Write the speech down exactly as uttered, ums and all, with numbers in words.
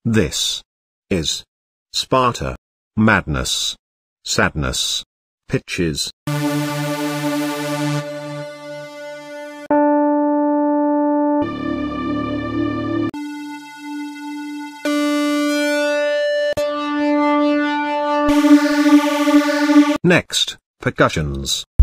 This is Sparta, madness, sadness, pitches. Next, percussions.